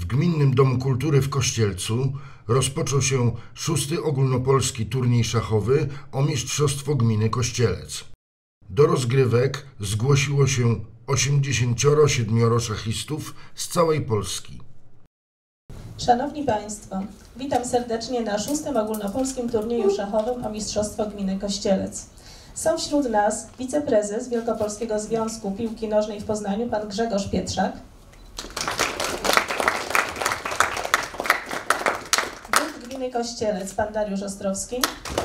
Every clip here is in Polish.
W Gminnym Domu Kultury w Kościelcu rozpoczął się 6. ogólnopolski turniej szachowy o Mistrzostwo Gminy Kościelec. Do rozgrywek zgłosiło się 87 szachistów z całej Polski. Szanowni Państwo, witam serdecznie na 6. ogólnopolskim turnieju szachowym o Mistrzostwo Gminy Kościelec. Są wśród nas wiceprezes Wielkopolskiego Związku Piłki Nożnej w Poznaniu, pan Grzegorz Pietrzak, wójt Gminy Kościelec, pan Dariusz Ostrowski,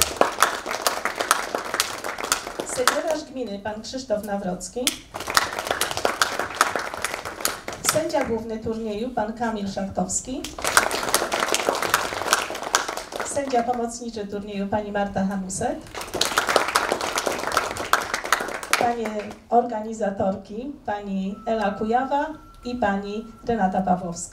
sekretarz gminy, pan Krzysztof Nawrocki, sędzia główny turnieju, pan Kamil Szatkowski, sędzia pomocniczy turnieju, pani Marta Hanusek, panie organizatorki, pani Ela Kujawa i pani Renata Pawłowska.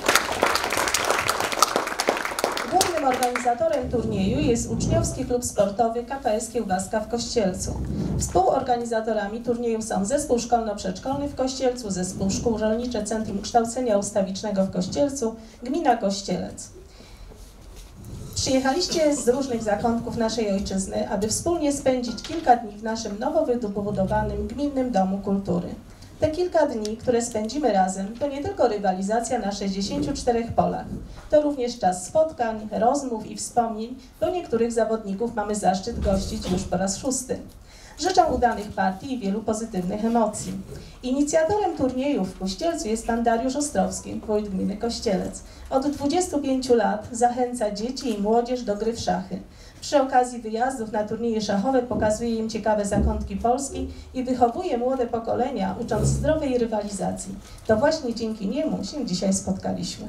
Głównym organizatorem turnieju jest Uczniowski Klub Sportowy KPS Kiełbaska w Kościelcu. Współorganizatorami turnieju są Zespół Szkolno-Przedszkolny w Kościelcu, Zespół Szkół Rolnicze Centrum Kształcenia Ustawicznego w Kościelcu, Gmina Kościelec. Przyjechaliście z różnych zakątków naszej ojczyzny, aby wspólnie spędzić kilka dni w naszym nowo wybudowanym Gminnym Domu Kultury. Te kilka dni, które spędzimy razem, to nie tylko rywalizacja na 64 polach. To również czas spotkań, rozmów i wspomnień, bo niektórych zawodników mamy zaszczyt gościć już po raz 6. Życzę udanych partii i wielu pozytywnych emocji. Inicjatorem turnieju w Kościelcu jest pan Dariusz Ostrowski, wójt gminy Kościelec. Od 25 lat zachęca dzieci i młodzież do gry w szachy. Przy okazji wyjazdów na turnieje szachowe pokazuje im ciekawe zakątki Polski i wychowuje młode pokolenia, ucząc zdrowej rywalizacji. To właśnie dzięki niemu się dzisiaj spotkaliśmy.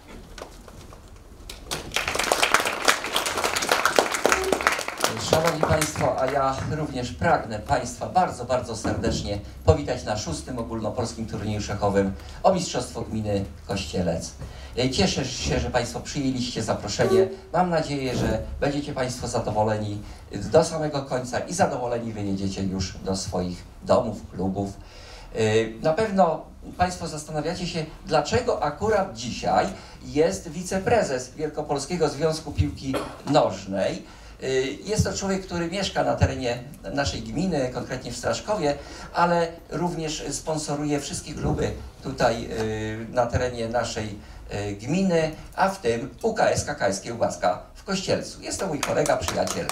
Szanowni Państwo, a ja również pragnę Państwa bardzo, bardzo serdecznie powitać na 6. ogólnopolskim turnieju szachowym o Mistrzostwo Gminy Kościelec. Cieszę się, że Państwo przyjęliście zaproszenie. Mam nadzieję, że będziecie Państwo zadowoleni do samego końca i zadowoleni wyjedziecie już do swoich domów, klubów. Na pewno Państwo zastanawiacie się, dlaczego akurat dzisiaj jest wiceprezes Wielkopolskiego Związku Piłki Nożnej. Jest to człowiek, który mieszka na terenie naszej gminy, konkretnie w Straszkowie, ale również sponsoruje wszystkie kluby tutaj na terenie naszej gminy, a w tym UKS KKS Kiełbaska w Kościelcu. Jest to mój kolega, przyjaciel.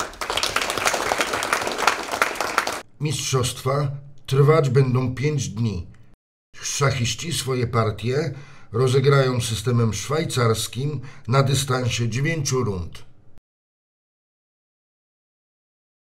Mistrzostwa trwać będą 5 dni. Szachiści swoje partie rozegrają systemem szwajcarskim na dystansie 9 rund.